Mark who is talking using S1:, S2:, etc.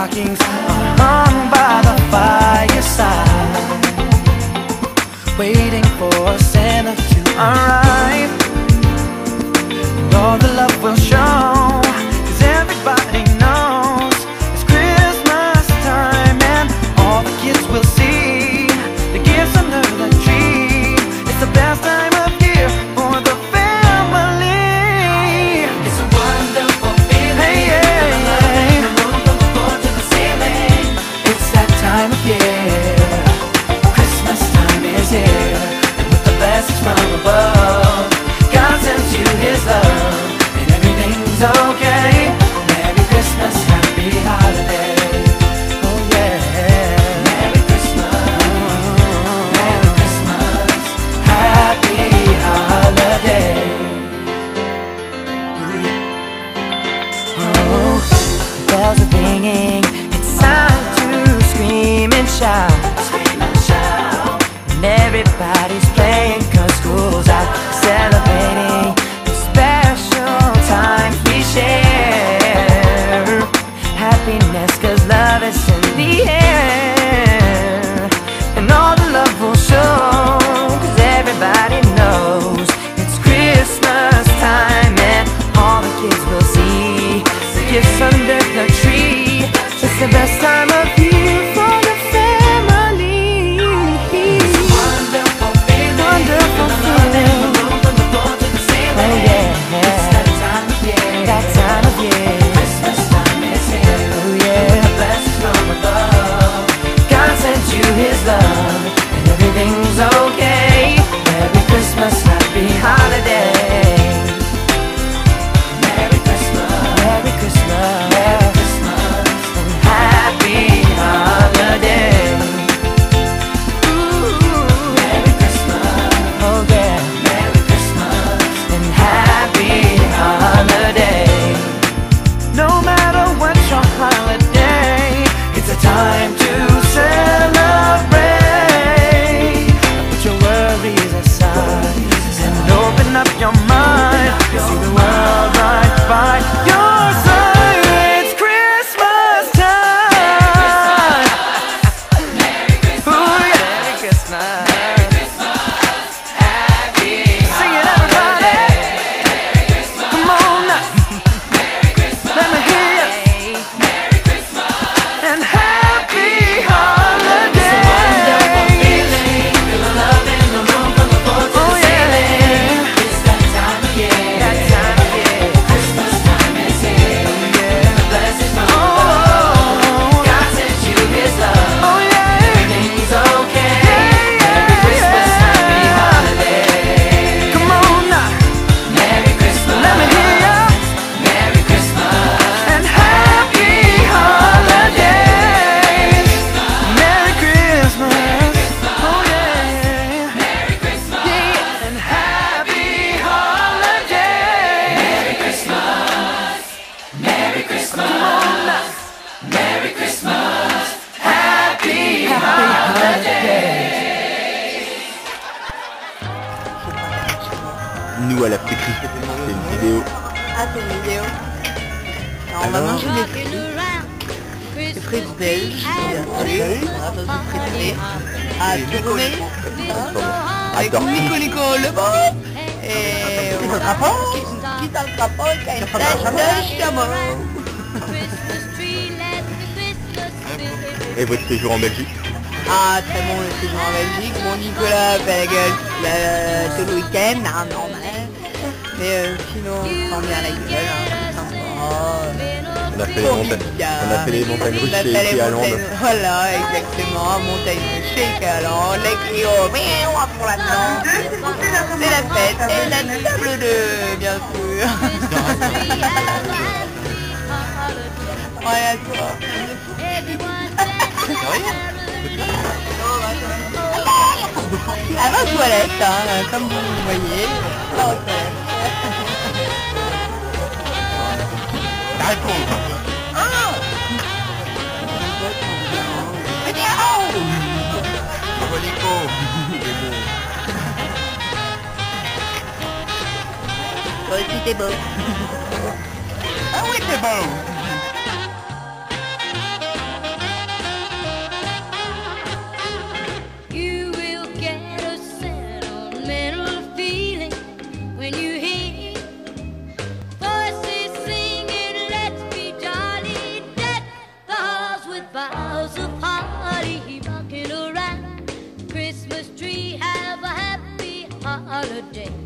S1: stockings are hung by the fireside, waiting for Santa to arrive. And all the love will show, 'cause everybody knows it's Christmas time, and all the kids will see the gifts under the tree. It's the best time of year for the family. It's a wonderful feeling. Hey, yeah, yeah. From the floor to the ceiling. It's that time of year. Christmas time is here, and with the blessings from above, God sends you His love, and everything's okay. Merry Christmas, happy holiday. Oh yeah. Merry Christmas, Merry Christmas, happy holiday. Oh, bells are ringing, it's time to scream and shout. And everybody's playing 'cause school's out, celebrating the special times we share. Happiness 'cause love is in the air, and all the love will show, 'cause everybody knows it's Christmas time, and all the kids will see the gifts under the tree. It's the best time of year for the family. It's a wonderful feeling. Wonderful feeling. From the floor to the ceiling. Oh yeah. It's that time of year. That time of year. Christmas time is here. Oh yeah. With the blessings from above, God sent you His love, and everything's okay. Merry Christmas, happy holiday. Merry Christmas, Merry Christmas, Merry Christmas, and happy holiday. Ooh, Merry Christmas, oh yeah, Merry Christmas, and happy holiday. No matter what your holiday, it's a time to celebrate. Put your worries aside and open up your mind. See the world right by your side. It's Christmas time. Merry Christmas. Ooh, yeah. Merry Christmas. Merry Christmas. Happy Sing it, everybody. Merry Christmas. Come on now. Merry Christmas. Let me hear you. Merry Christmas. And happy holiday. It's a wonderful feeling. Feel the love in the room from the floor to the ceiling. It's that time of year. That time of year. Christmas time is here. Yeah. The blessings from above. God sent you His love. Oh yeah. Everything's okay. Merry Christmas, happy holiday. Come on now. Merry Christmas. Let me hear ya. Merry Christmas. And happy holidays. Merry Christmas. Oh yeah. Merry Christmas. Yeah. And happy holidays. Merry Christmas. Merry Christmas. Come on now. Merry Christmas. Happy holidays.
S2: Nous à la pétrie, c'est une vidéo.
S3: Ah, c'est une vidéo. Alors, on va manger des frites. Des frites belges, bien sûr. Voilà, ça c'est frites. À tourner. Avec Nico Nico le bon. Et qui t'a le crapaud qui a une tâche de chameau.
S2: Et votre séjour en Belgique?
S3: Ah, très bon le séjour en Belgique. Mon Nicolas fait la gueule tout le week-end, normal. Mais sinon, on prend bien la gueule, hein, c'est sympa.
S2: On a fait les montagnes russes chez Hollande.
S3: Voilà, exactement, montagne chez Hollande, les Clio, on va pour la danse. C'est la fête, et la table de, bien sûr. Ouais, à toi. Elle va aux toilettes, hein, comme vous le voyez. Elle va aux toilettes. Toi aussi t'es beau.
S2: Ah oui, c'est bon.
S4: holiday.